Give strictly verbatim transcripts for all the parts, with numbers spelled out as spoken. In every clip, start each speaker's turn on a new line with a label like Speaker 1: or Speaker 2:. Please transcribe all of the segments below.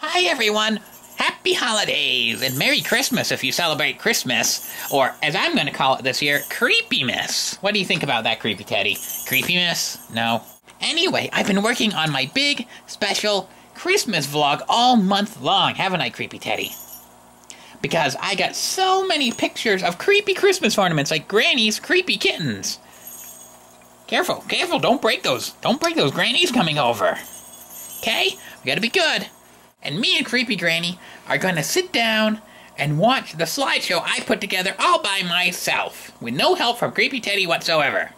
Speaker 1: Hi everyone! Happy holidays and Merry Christmas if you celebrate Christmas, or as I'm going to call it this year, Creepymas. What do you think about that, Creepy Teddy? Creepymas? No? Anyway, I've been working on my big, special Christmas vlog all month long, haven't I, Creepy Teddy? Because I got so many pictures of creepy Christmas ornaments like Granny's creepy kittens. Careful, careful, don't break those. Don't break those. Granny's coming over. Okay? We gotta be good. And me and Creepy Granny are gonna sit down and watch the slideshow I put together all by myself, with no help from Creepy Teddy whatsoever.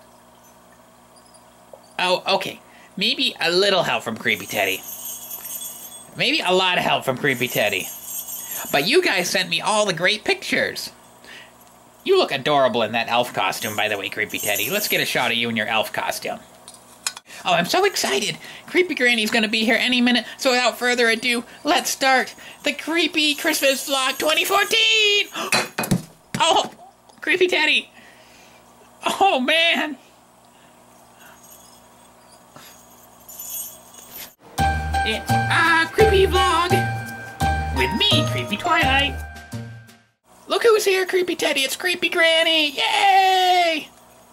Speaker 1: Oh, okay. Maybe a little help from Creepy Teddy. Maybe a lot of help from Creepy Teddy. But you guys sent me all the great pictures. You look adorable in that elf costume, by the way, Creepy Teddy. Let's get a shot of you in your elf costume. Oh, I'm so excited. Creepy Granny's gonna be here any minute, so without further ado, let's start the Creepy Christmas Vlog twenty fourteen! Oh, Creepy Teddy. Oh, man. It's a Creepy Vlog with me, Creepy Twilight. Look who's here, Creepy Teddy. It's Creepy Granny. Yay!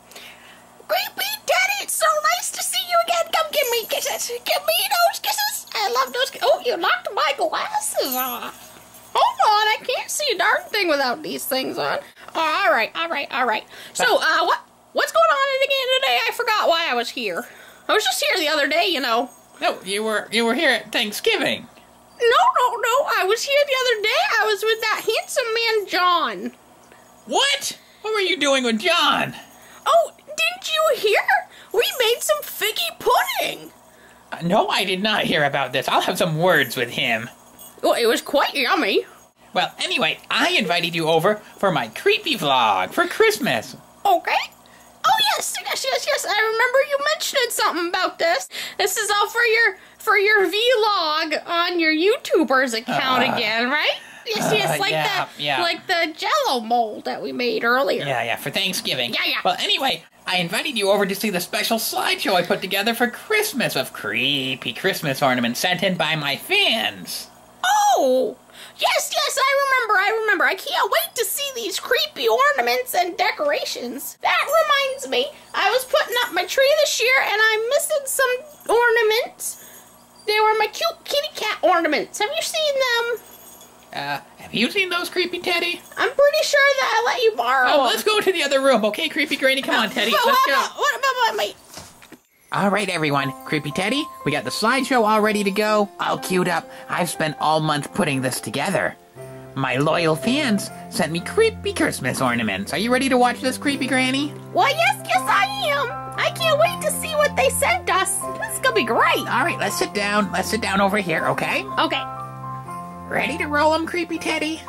Speaker 2: Creepy Teddy, it's so nice to see you again. Come give me kisses. Give me those kisses. I love those kisses. Oh, you knocked my glasses off. Hold on, I can't see a darn thing without these things on. Oh, all right, all right, all right. So, uh, what what's going on again today? I forgot why I was here. I was just here the other day, you know.
Speaker 1: No, you were you were here at Thanksgiving.
Speaker 2: No, no, no. I was here the other day. I was with that handsome man, John.
Speaker 1: What? What were you doing with John?
Speaker 2: Oh, didn't you hear? We made some figgy pudding.
Speaker 1: Uh, no, I did not hear about this. I'll have some words with him.
Speaker 2: Well, it was quite yummy.
Speaker 1: Well, anyway, I invited you over for my creepy vlog for Christmas.
Speaker 2: Okay. Oh, yes, yes, yes, yes. I remember you mentioned something about this. This is all for your for your vlog on your YouTuber's account uh, again, right? Yes, yes,
Speaker 1: uh,
Speaker 2: like
Speaker 1: yeah,
Speaker 2: the
Speaker 1: yeah.
Speaker 2: like the Jello mold that we made earlier.
Speaker 1: Yeah, yeah, for Thanksgiving.
Speaker 2: Yeah, yeah.
Speaker 1: Well, anyway, I invited you over to see the special slideshow I put together for Christmas of creepy Christmas ornaments sent in by my fans.
Speaker 2: Oh, yes, yes, I remember, I remember. I can't wait to see these creepy ornaments and decorations. That reminds me, I was putting up my tree this year and I'm missing some ornaments. They were my cute kitty cat ornaments. Have you seen them?
Speaker 1: Uh, have you seen those, Creepy Teddy?
Speaker 2: I'm pretty sure that I let you borrow
Speaker 1: Oh,
Speaker 2: them.
Speaker 1: let's go to the other room, okay, Creepy Granny? Come on, Teddy,
Speaker 2: But
Speaker 1: let's
Speaker 2: what
Speaker 1: go.
Speaker 2: about, what about my...
Speaker 1: All right, everyone. Creepy Teddy, we got the slideshow all ready to go, all queued up. I've spent all month putting this together. My loyal fans sent me creepy Christmas ornaments. Are you ready to watch this, Creepy Granny?
Speaker 2: Well, yes, yes, I am. I can't wait to see what they sent us. This is gonna be great.
Speaker 1: All right, let's sit down. Let's sit down over here, okay?
Speaker 2: Okay.
Speaker 1: Ready to roll them, Creepy Teddy?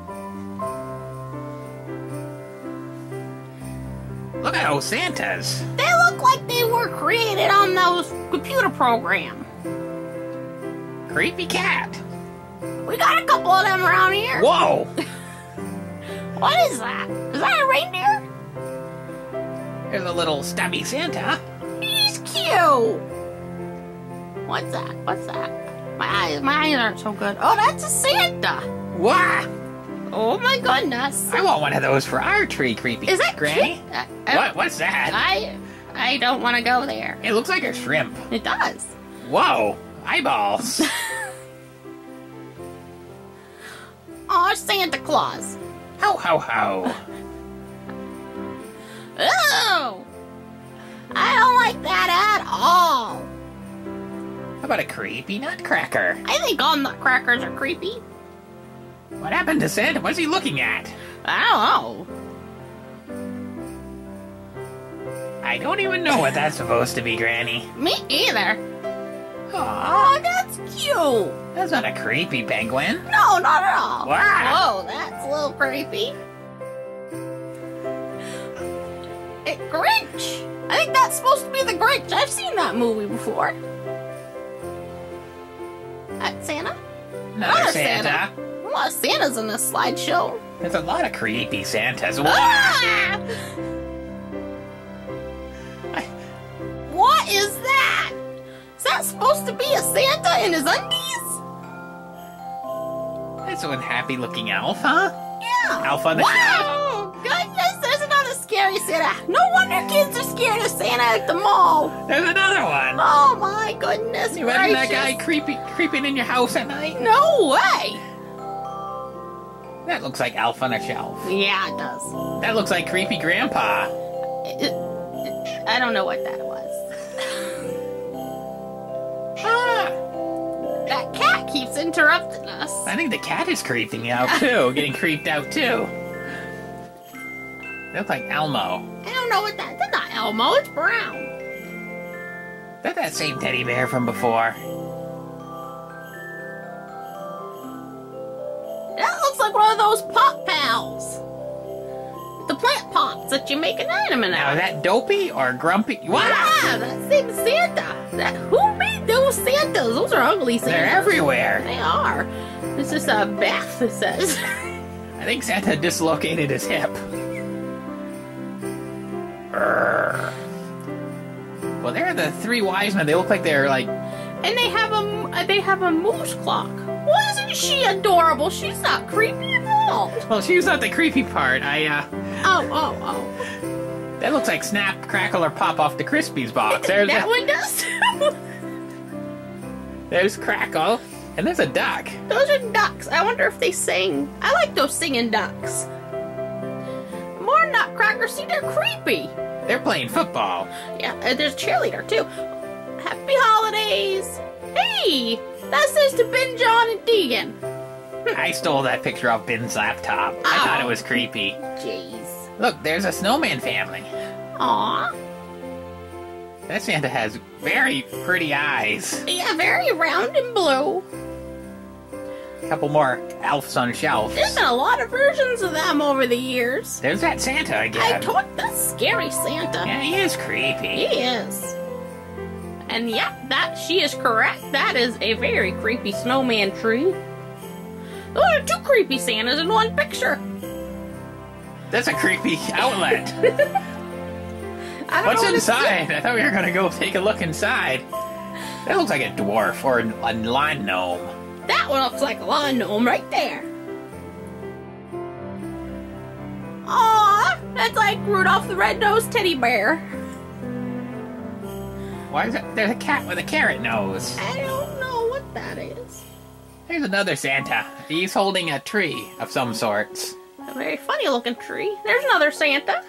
Speaker 1: Look at those Santas.
Speaker 2: They look like they were created on those computer program.
Speaker 1: Creepy cat.
Speaker 2: We got a couple of them around here.
Speaker 1: Whoa!
Speaker 2: What is that? Is that a reindeer?
Speaker 1: There's a little stubby Santa.
Speaker 2: He's cute. What's that? What's that? My eyes, my eyes aren't so good. Oh, that's a Santa.
Speaker 1: What?
Speaker 2: Oh my goodness.
Speaker 1: I want one of those for our tree, Creepy
Speaker 2: Is that
Speaker 1: Granny.
Speaker 2: cute? Uh, uh,
Speaker 1: What? What's that?
Speaker 2: I, I don't want to go there.
Speaker 1: It looks like a shrimp.
Speaker 2: It does.
Speaker 1: Whoa! Eyeballs.
Speaker 2: Oh, Santa Claus.
Speaker 1: Ho ho ho.
Speaker 2: Oh, I don't like that at all.
Speaker 1: How about a creepy nutcracker?
Speaker 2: I think all nutcrackers are creepy.
Speaker 1: What happened to Santa? What's he looking at?
Speaker 2: I don't know.
Speaker 1: I don't even know what that's supposed to be, Granny.
Speaker 2: Me either.
Speaker 1: Aw,
Speaker 2: Oh, that's cute.
Speaker 1: that's not a creepy penguin.
Speaker 2: No, not at all.
Speaker 1: Wow.
Speaker 2: Whoa, that's a little creepy. It Grinch. I think that's supposed to be the Grinch. I've seen that movie before. That Santa?
Speaker 1: Another
Speaker 2: Another
Speaker 1: Santa.
Speaker 2: Santa. A lot of Santas in this slideshow.
Speaker 1: There's a lot of creepy Santas. Wow.
Speaker 2: Ah!
Speaker 1: I-
Speaker 2: What is that? Is that supposed to be a Santa in his undies?
Speaker 1: That's one happy-looking elf, huh?
Speaker 2: Yeah.
Speaker 1: Elf on the shelf.
Speaker 2: Wow! Goodness, there's another scary Santa. No wonder kids are scared of Santa at the mall.
Speaker 1: There's another one.
Speaker 2: Oh my goodness
Speaker 1: You imagine that
Speaker 2: gracious.
Speaker 1: guy creepy, creeping in your house at night?
Speaker 2: No way.
Speaker 1: That looks like Elf on a Shelf.
Speaker 2: Yeah, it does.
Speaker 1: That looks like creepy grandpa.
Speaker 2: I don't know what that was.
Speaker 1: Ah,
Speaker 2: That cat keeps interrupting us.
Speaker 1: I think the cat is creeping out too, getting creeped out too. They look like Elmo.
Speaker 2: I don't know what that. That's not Elmo. It's brown.
Speaker 1: Is that that same teddy bear from before?
Speaker 2: That looks like one of those pop pals. The plant pops that you make an ornament
Speaker 1: Now,
Speaker 2: out
Speaker 1: is
Speaker 2: of.
Speaker 1: that Dopey or Grumpy? Wow!
Speaker 2: Yeah, that same Santa. That who made those Santas? Those are ugly Santas.
Speaker 1: They're everywhere.
Speaker 2: They are. This is a bath, it says.
Speaker 1: I think Santa dislocated his hip. Urgh. Well, they're the three wise men. They look like they're like...
Speaker 2: And they have a they have a moose clock. Well, isn't she adorable? She's not creepy at all.
Speaker 1: Well, she's not the creepy part. I, uh...
Speaker 2: Oh, oh, oh.
Speaker 1: That looks like Snap, Crackle, or Pop off the Crispies box. There's
Speaker 2: that
Speaker 1: a,
Speaker 2: one does too.
Speaker 1: There's Crackle. And there's a duck.
Speaker 2: Those are ducks. I wonder if they sing. I like those singing ducks. More Nutcracker. See, they're creepy.
Speaker 1: They're playing football.
Speaker 2: Yeah, and there's a cheerleader too. Happy holidays. Hey, that says to Ben, John, and Deegan.
Speaker 1: I stole that picture off Ben's laptop. I
Speaker 2: Oh.
Speaker 1: thought it was creepy.
Speaker 2: Jeez.
Speaker 1: Look, there's a snowman family.
Speaker 2: Aw.
Speaker 1: That Santa has very pretty eyes.
Speaker 2: Yeah, very round and blue.
Speaker 1: A couple more elves on shelves.
Speaker 2: There's been a lot of versions of them over the years.
Speaker 1: There's that Santa
Speaker 2: I
Speaker 1: again.
Speaker 2: told that's scary Santa.
Speaker 1: Yeah, he is
Speaker 2: He
Speaker 1: creepy.
Speaker 2: is. And yeah, that she is correct. That is a very creepy snowman tree. Those are two creepy Santas in one picture.
Speaker 1: That's a creepy outlet.
Speaker 2: I don't
Speaker 1: What's
Speaker 2: know what
Speaker 1: inside? I thought we were gonna go take a look inside. That looks like a dwarf or a lawn gnome.
Speaker 2: That one looks like a lawn gnome right there. Aw, that's like Rudolph the Red-Nosed Teddy Bear.
Speaker 1: Why is that? There's a cat with a carrot nose.
Speaker 2: I don't know what that is.
Speaker 1: There's another Santa. He's holding a tree of some sorts.
Speaker 2: A very funny looking tree. There's another Santa.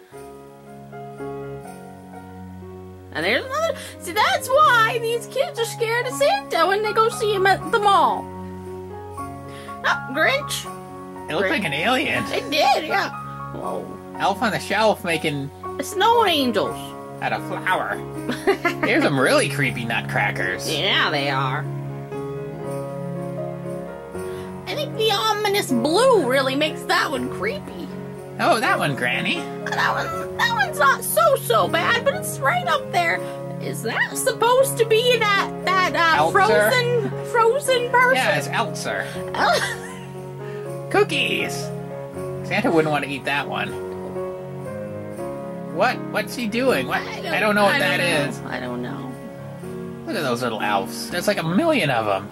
Speaker 2: And there's another. See, that's why these kids are scared of Santa when they go see him at the mall. Oh, Grinch.
Speaker 1: It looked like an alien.
Speaker 2: They did, yeah. Whoa.
Speaker 1: Elf on the shelf making
Speaker 2: Snow angels.
Speaker 1: out of flour. Here's some really creepy nutcrackers.
Speaker 2: Yeah, they are. I think the ominous blue really makes that one creepy.
Speaker 1: Oh, that one, Granny.
Speaker 2: That one, that one's not so so bad, but it's right up there. Is that supposed to be that that uh,
Speaker 1: Eltzer?
Speaker 2: frozen frozen person?
Speaker 1: Yeah, it's Eltzer. Cookies! Santa wouldn't want to eat that one. What? What's he doing? What? I don't, know what
Speaker 2: I
Speaker 1: that
Speaker 2: don't
Speaker 1: is.
Speaker 2: know. I don't know.
Speaker 1: Look at those little elves. There's like a million of them.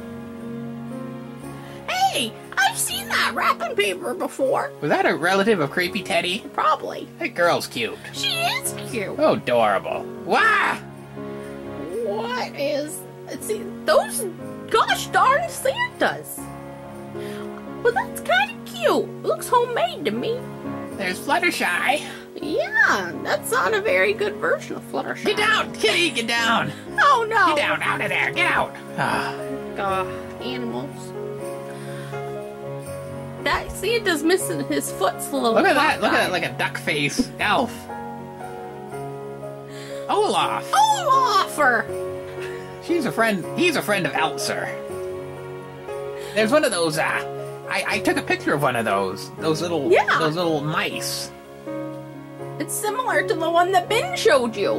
Speaker 2: Hey, I've seen that wrapping paper before.
Speaker 1: Was that a relative of Creepy Teddy?
Speaker 2: Probably.
Speaker 1: That girl's cute.
Speaker 2: She is cute.
Speaker 1: Oh, adorable. Wow!
Speaker 2: What is... See, those gosh darn Santas. Well, that's kind of cute. Looks homemade to me.
Speaker 1: There's Fluttershy.
Speaker 2: Yeah, that's not a very good version of Fluttershy.
Speaker 1: Get down! Kitty, get down!
Speaker 2: Oh, no.
Speaker 1: Get down, out of there, get out! Ah.
Speaker 2: Uh, animals. That Santa's missing his foot's a little.
Speaker 1: Look at that, look at that,
Speaker 2: cockeyed.
Speaker 1: like a duck face elf. Olaf!
Speaker 2: Olaffer!
Speaker 1: She's a friend, he's a friend of Eltzer. There's one of those, uh, I, I took a picture of one of those. Those little,
Speaker 2: Yeah.
Speaker 1: those little mice.
Speaker 2: It's similar to the one that Ben showed you.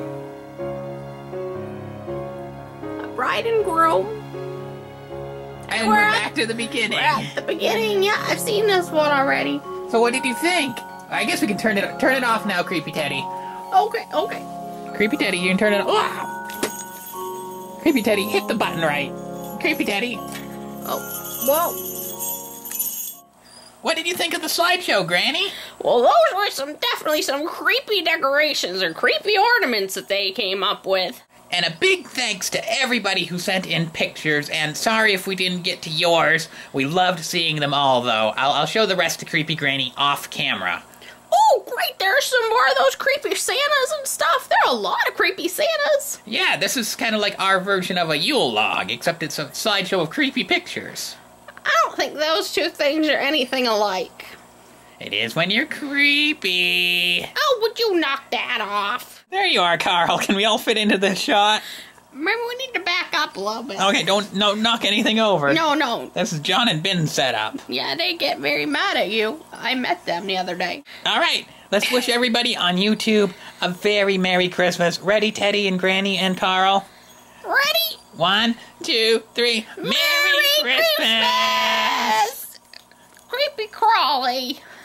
Speaker 2: A bride and groom.
Speaker 1: And
Speaker 2: We're
Speaker 1: we're
Speaker 2: at-
Speaker 1: back to the beginning.
Speaker 2: We're at the beginning. Yeah, I've seen this one already.
Speaker 1: So what did you think? I guess we can turn it turn it off now, Creepy Teddy.
Speaker 2: Okay, okay.
Speaker 1: Creepy Teddy, you can turn it off. Creepy Teddy, hit the button right. Creepy Teddy.
Speaker 2: Oh, whoa.
Speaker 1: What did you think of the slideshow, Granny?
Speaker 2: Well, those were some definitely some creepy decorations or creepy ornaments that they came up with.
Speaker 1: And a big thanks to everybody who sent in pictures, and sorry if we didn't get to yours. We loved seeing them all, though. I'll, I'll show the rest to Creepy Granny off camera.
Speaker 2: Oh, great, there's some more of those creepy Santas and stuff. There are a lot of creepy Santas.
Speaker 1: Yeah, this is kind of like our version of a Yule log, except it's a slideshow of creepy pictures.
Speaker 2: I don't think those two things are anything alike.
Speaker 1: It is when you're creepy.
Speaker 2: Oh, would you knock that off?
Speaker 1: There you are, Carl. Can we all fit into this shot?
Speaker 2: Maybe we need to back up a little bit.
Speaker 1: Okay, don't no knock anything over.
Speaker 2: No, no.
Speaker 1: This is John and Ben's setup.
Speaker 2: Yeah, they get very mad at you. I met them the other day.
Speaker 1: All right, let's wish everybody on YouTube a very Merry Christmas. Ready, Teddy and Granny and Carl?
Speaker 2: Ready?
Speaker 1: One, two, three. Merry,
Speaker 2: Merry
Speaker 1: Christmas!
Speaker 2: Christmas! Creepy Crawly.